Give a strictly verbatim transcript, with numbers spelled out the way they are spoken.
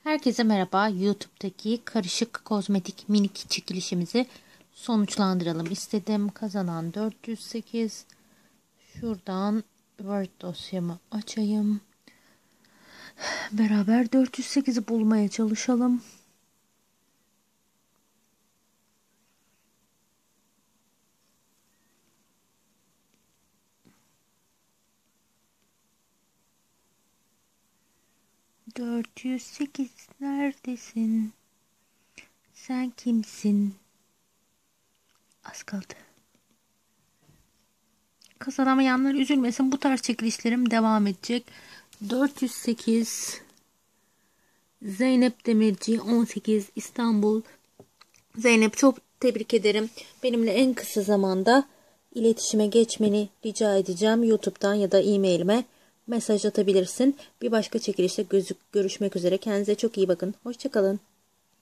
Herkese merhaba. YouTube'daki karışık kozmetik minik çekilişimizi sonuçlandıralım istedim. Kazanan dört yüz sekiz. Şuradan Word dosyamı açayım. Beraber dört yüz sekizi bulmaya çalışalım. dört yüz sekiz neredesin? Sen kimsin? Az kaldı. Kazanamayanlar üzülmesin. Bu tarz çekilişlerim devam edecek. dört yüz sekiz Zeynep Demirci on sekiz İstanbul. Zeynep, çok tebrik ederim. Benimle en kısa zamanda iletişime geçmeni rica edeceğim. YouTube'dan ya da e-mailime mesaj atabilirsin. Bir başka çekilişte görüşmek üzere. Kendinize çok iyi bakın. Hoşça kalın.